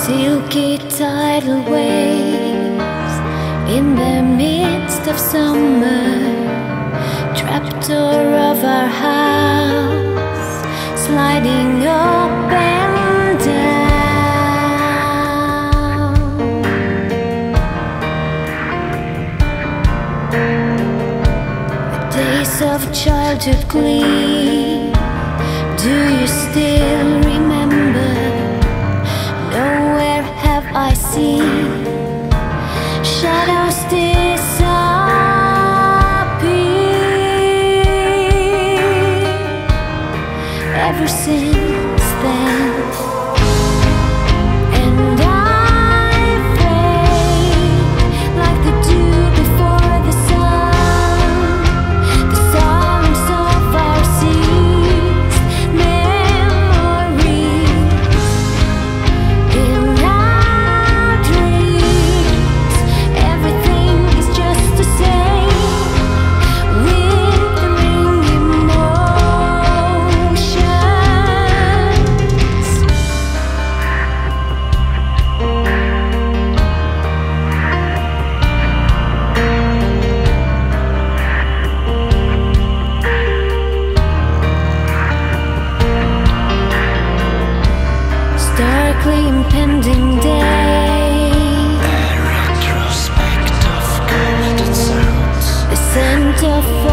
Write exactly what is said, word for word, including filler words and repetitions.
Silky tidal waves in the midst of summer, trapdoor of our house sliding up and down. The days of childhood glee, do you still remember? Nowhere have I seen shadows disappear. Ever since then, and I fade like the dew before the sun. The songs of our seas, memories in our dreams. Everything is just the same, withering emotions. Starkly impending day, A retrospect of golden sounds. the scent of